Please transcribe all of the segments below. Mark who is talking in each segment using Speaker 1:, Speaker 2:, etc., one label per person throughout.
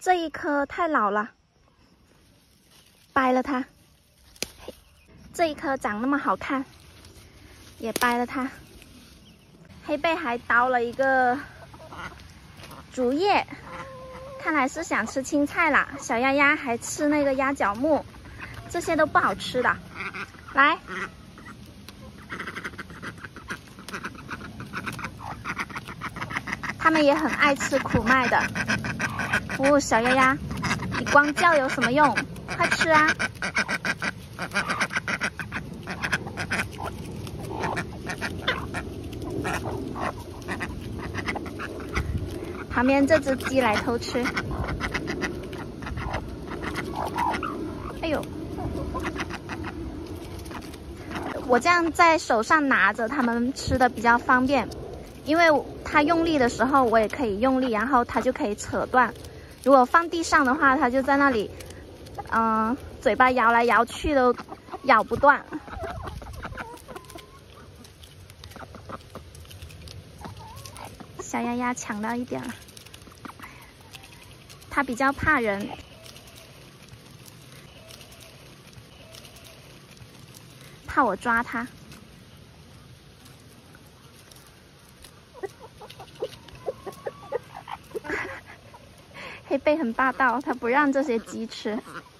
Speaker 1: 这一颗太老了，掰了它。这一颗长那么好看，也掰了它。黑贝还叨了一个竹叶，看来是想吃青菜啦。小丫丫还吃那个鸭脚木，这些都不好吃的。来，它们也很爱吃苦麦的。哦，小丫丫，你光叫有什么用？快吃啊！旁边这只鸡来偷吃。哎呦，我这样在手上拿着，它们吃的比较方便，因为它用力的时候我也可以用力，然后它就可以扯断。如果放地上的话，它就在那里，嘴巴摇来摇去都咬不断。小丫丫抢到一点了，它比较怕人，怕我抓它。黑贝很霸道，它不让这些鸡吃。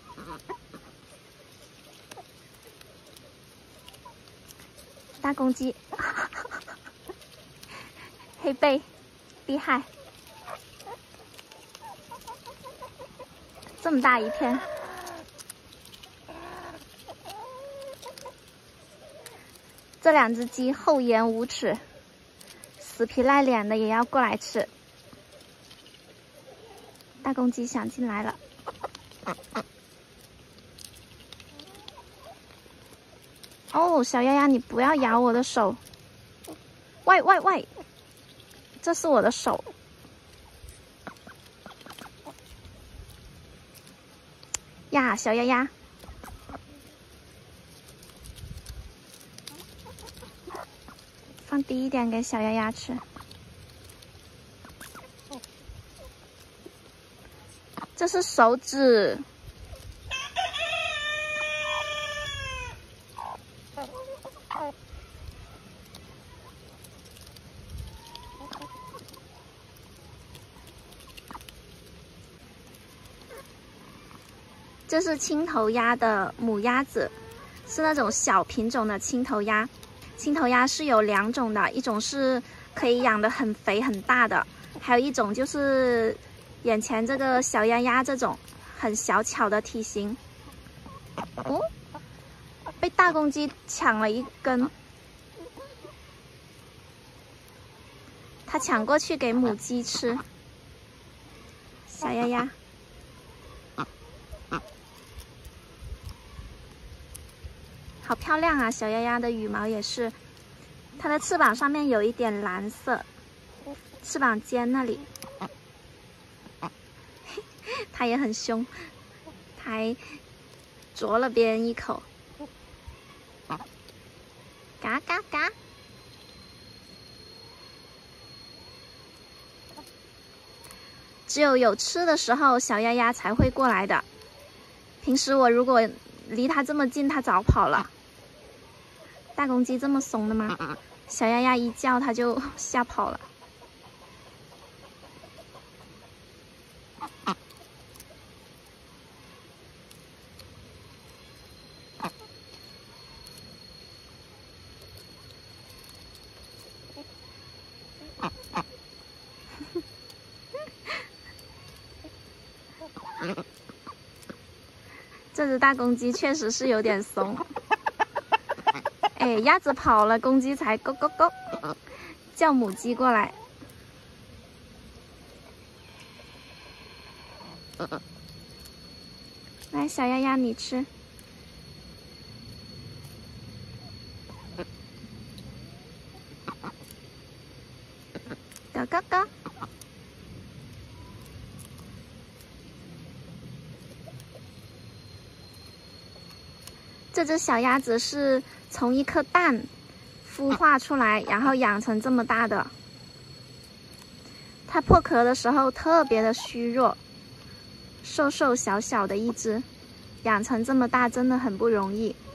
Speaker 1: 大公鸡，黑贝厉害，这么大一片。这两只鸡厚颜无耻，死皮赖脸的也要过来吃。大公鸡想进来了，哦，小丫丫，你不要咬我的手！喂喂喂，这是我的手。呀，小丫丫，放低一点给小丫丫吃。这是手指。这是青头鸭的母鸭子，是那种小品种的青头鸭。青头鸭是有两种的，一种是可以养得很肥很大的，还有一种就是眼前这个小丫丫这种很小巧的体型。哦，被大公鸡抢了一根，它抢过去给母鸡吃。小丫丫，好漂亮啊！小丫丫的羽毛也是，它的翅膀上面有一点蓝色，翅膀尖那里。它也很凶，它还啄了别人一口。嘎嘎嘎！只有吃的时候，小丫丫才会过来的。平时我如果离它这么近，它早跑了。大公鸡这么怂的吗？小丫丫一叫，它就吓跑了。这只大公鸡确实是有点怂。哎，鸭子跑了，公鸡才咕咕咕叫母鸡过来。来，小丫丫，你吃。嘎嘎嘎。这只小鸭子是从一颗蛋孵化出来，然后养成这么大的。它破壳的时候特别的虚弱， 瘦瘦小小的一只，养成这么大真的很不容易。